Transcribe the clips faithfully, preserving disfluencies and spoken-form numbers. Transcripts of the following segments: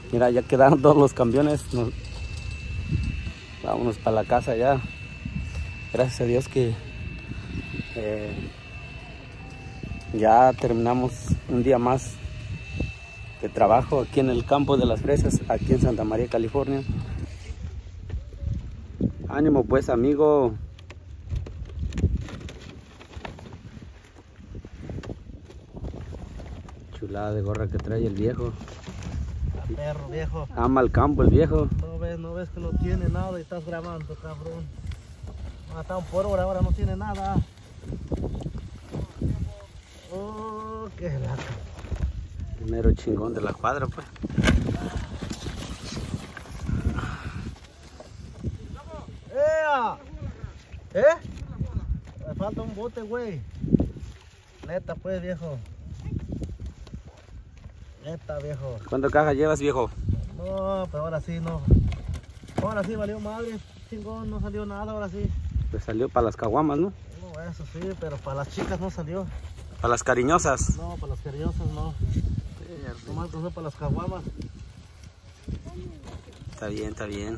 Mira, ya quedaron todos los camiones. Nos... Vámonos para la casa ya. Gracias a Dios que eh, ya terminamos un día más de trabajo aquí en el campo de las fresas, aquí en Santa María, California. Ánimo pues, amigo. Chulada de gorra que trae el viejo. Perro viejo. Ama el campo el viejo. No ves, no ves que no tiene nada y estás grabando, cabrón. Mataron por hora, ahora no tiene nada. Oh, qué laca. El mero chingón de la cuadra, pues. ¡Ea! ¿Eh? Me falta un bote, güey. Neta, pues, viejo. Neta, viejo. ¿Cuántas cajas llevas, viejo? No, pero ahora sí no. Ahora sí valió madre, chingón, no salió nada, ahora sí. Pues salió para las caguamas, ¿no? No, eso sí, pero para las chicas no salió. Para las cariñosas. No, para las cariñosas no. Nomás no para las caguamas. Está bien, está bien.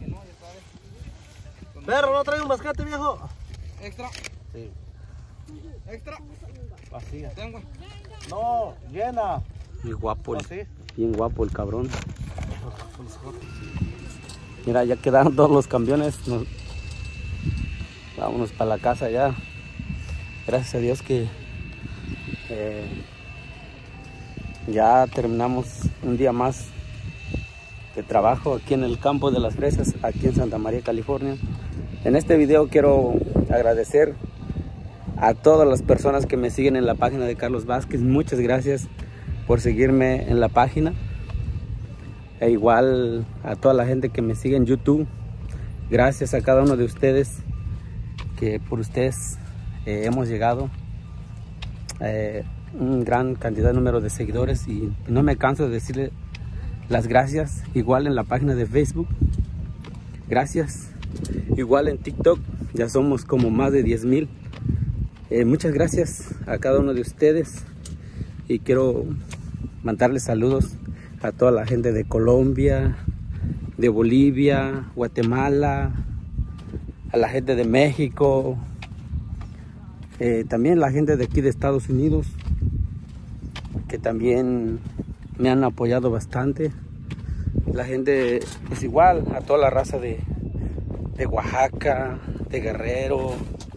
Perro, ¿no trae un basquete, viejo? Extra. Sí. Extra. Vacía. Tengo. No, llena. Bien guapo, el, ¿Así? bien guapo el cabrón. Mira, ya quedaron todos los camiones. Nos... Vámonos para la casa ya. Gracias a Dios que eh, ya terminamos un día más de trabajo aquí en el campo de las fresas, aquí en Santa María, California. En este video quiero agradecer a todas las personas que me siguen en la página de Carlos Vázquez. Muchas gracias por seguirme en la página. E igual a toda la gente que me sigue en YouTube. Gracias a cada uno de ustedes, que por ustedes eh, hemos llegado a eh, un gran cantidad de número de seguidores, y no me canso de decirle las gracias. Igual en la página de Facebook, gracias. Igual en TikTok, ya somos como más de diez mil. Eh, muchas gracias a cada uno de ustedes, y quiero mandarles saludos a toda la gente de Colombia, de Bolivia, Guatemala, a la gente de México, eh, también la gente de aquí de Estados Unidos, que también me han apoyado bastante. La gente, pues igual, a toda la raza de, de Oaxaca, de Guerrero,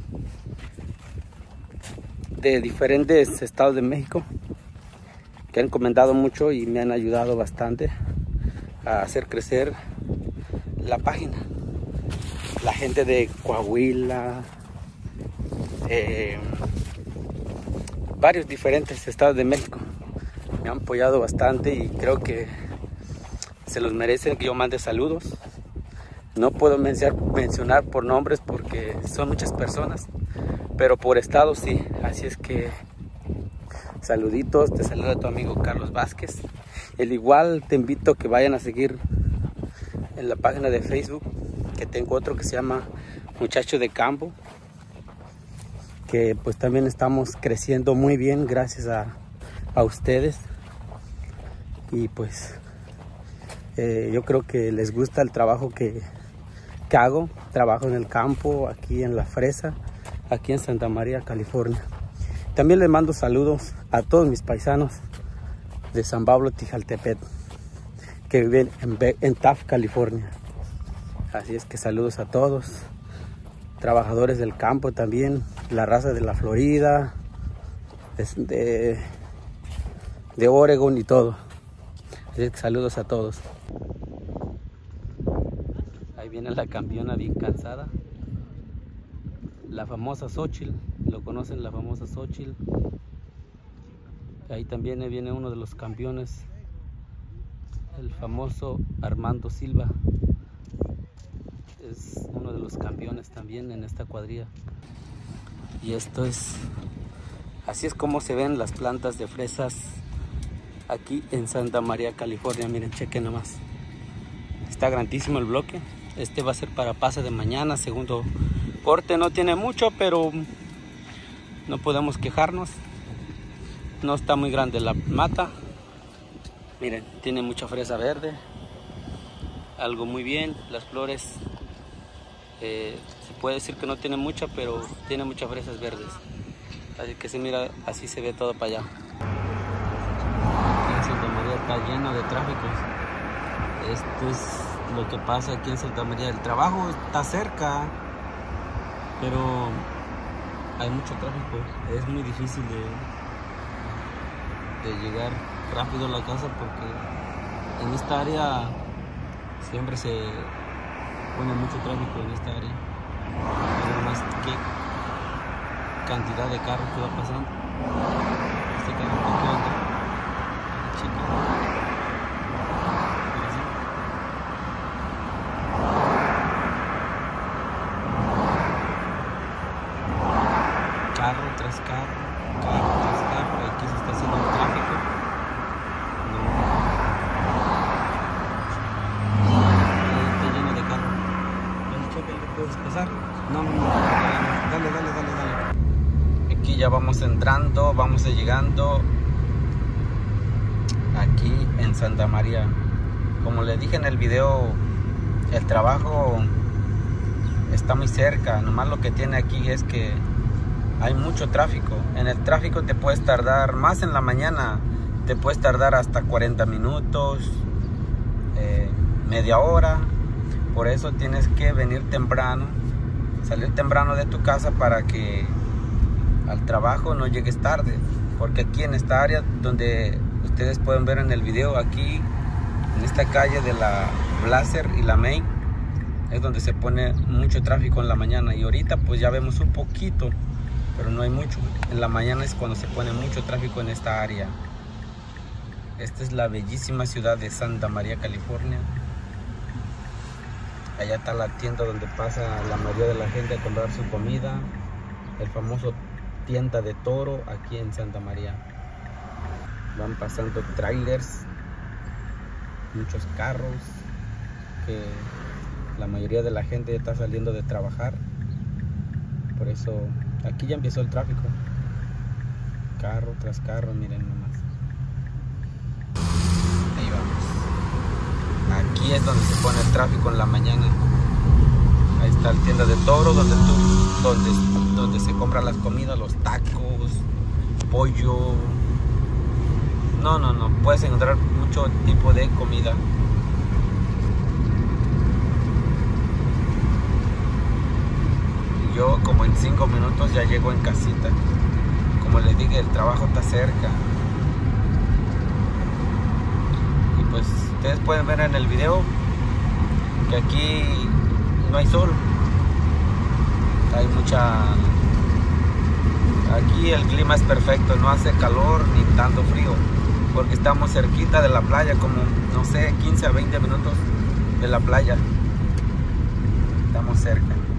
de diferentes estados de México, que han comentado mucho y me han ayudado bastante a hacer crecer la página. La gente de Coahuila, eh, varios diferentes estados de México me han apoyado bastante, y creo que se los merecen que yo mande saludos. No puedo mencionar por nombres porque son muchas personas, pero por estado sí. Así es que saluditos, te saluda tu amigo Carlos Vázquez. El igual te invito a que vayan a seguir en la página de Facebook, que tengo otro que se llama Muchacho de Campo, que pues también estamos creciendo muy bien gracias a, a ustedes. Y pues eh, yo creo que les gusta el trabajo que, que hago. Trabajo en el campo, aquí en la fresa, aquí en Santa María, California. También les mando saludos a todos mis paisanos de San Pablo, Tijaltepet, que viven en, en Taft, California. Así es que saludos a todos. Trabajadores del campo también, la raza de la Florida, de, de Oregon y todo. Así es que saludos a todos. Ahí viene la campeona bien cansada. La famosa Xochitl, lo conocen, la famosa Xochitl. Ahí también viene uno de los campeones, el famoso Armando Silva. Es uno de los campeones también en esta cuadrilla. Y esto es, así es como se ven las plantas de fresas aquí en Santa María, California. Miren, chequen nomás. Está grandísimo el bloque. Este va a ser para pase de mañana, segundo corte. No tiene mucho, pero no podemos quejarnos. No está muy grande la mata. Miren, tiene mucha fresa verde, algo muy bien. Las flores, eh, se puede decir que no tiene mucha, pero tiene muchas fresas verdes. Así que se mira, así se ve todo para allá. Aquí en Santa María está lleno de tráfico. Esto es lo que pasa aquí en Santa María. El trabajo está cerca, pero hay mucho tráfico. Es muy difícil de, de llegar rápido a la casa porque en esta área siempre se pone mucho tráfico en esta área. Además, qué cantidad de carros que va pasando. Este carro, ¿qué onda? Chico. Carro tras carro, carro tras carro. Aquí se está haciendo el tráfico. No. Ahí está lleno de carros. ¿Dónde choca? ¿Puedes pasar? No, no, no. Dale, dale, dale, dale. Aquí ya vamos entrando, vamos llegando aquí en Santa María. Como les dije en el video, el trabajo está muy cerca. Nomás lo que tiene aquí es que hay mucho tráfico. En el tráfico te puedes tardar más en la mañana, te puedes tardar hasta cuarenta minutos, eh, media hora. Por eso tienes que venir temprano, salir temprano de tu casa para que al trabajo no llegues tarde. Porque aquí en esta área donde ustedes pueden ver en el video, aquí en esta calle de la Blaser y la Main, es donde se pone mucho tráfico en la mañana. Y ahorita pues ya vemos un poquito, pero no hay mucho. En la mañana es cuando se pone mucho tráfico en esta área. Esta es la bellísima ciudad de Santa María, California. Allá está la tienda donde pasa la mayoría de la gente a comprar su comida. El famoso tienda de toro aquí en Santa María. Van pasando trailers, muchos carros, que la mayoría de la gente está saliendo de trabajar. Por eso aquí ya empezó el tráfico. Carro tras carro, miren nomás. Ahí vamos. Aquí es donde se pone el tráfico en la mañana. Ahí está la tienda de toro, donde tú, donde, donde se compran las comidas, los tacos, pollo. No, no, no. Puedes encontrar mucho tipo de comida. Yo como en cinco minutos ya llego en casita. Como les dije, el trabajo está cerca. Y pues ustedes pueden ver en el video que aquí no hay sol. Hay mucha... Aquí el clima es perfecto, no hace calor ni tanto frío. Porque estamos cerquita de la playa, como no sé, quince a veinte minutos de la playa. Estamos cerca.